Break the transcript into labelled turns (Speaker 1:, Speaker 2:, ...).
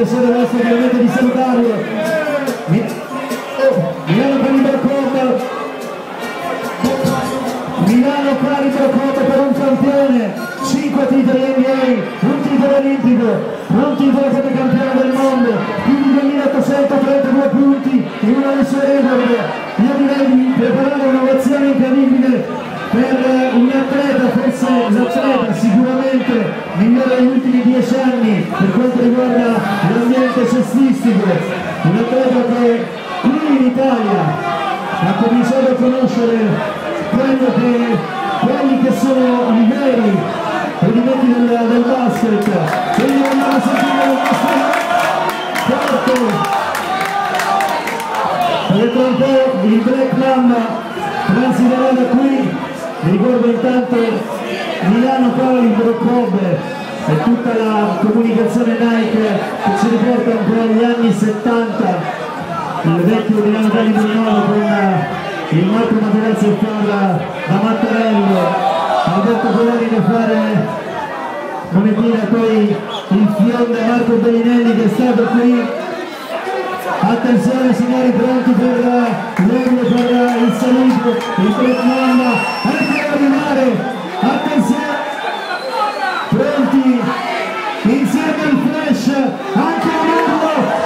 Speaker 1: piacere adesso ovviamente di salutarlo. Milano Calibro Milano Calibro per un campione, 5 titoli NBA, un titolo olimpico, un titolo come campione del mondo, più di 2832 punti in una delle sue record. Io direi di preparare un'ovazione incredibile per un atleta, forse l'atleta sicuramente migliore degli ultimi 10 anni per quanto riguarda l'ambiente cestistico, un atleta che qui in Italia ha cominciato a conoscere quelli che sono i veri rudimenti del basket. Quindi vogliamo sentire il nostro forte, perché tra un po' il Black Mamba transiterà da qui. Vi ricordo intanto Milano Calibro Kobe e tutta la comunicazione Nike che ci riporta un po' agli anni 70, il vecchio Milano Calibro nuovo con il Marco Materazzi e Carla da Mattarello, Alberto Colari da fare, come dire, poi il fionde Marco Bellinelli che è stato qui. Attenzione signori, pronti per l'euro, per il saluto, il Black Mamba, anche a arrivare, attenzione, pronti, insieme al flash, anche a l'urlo,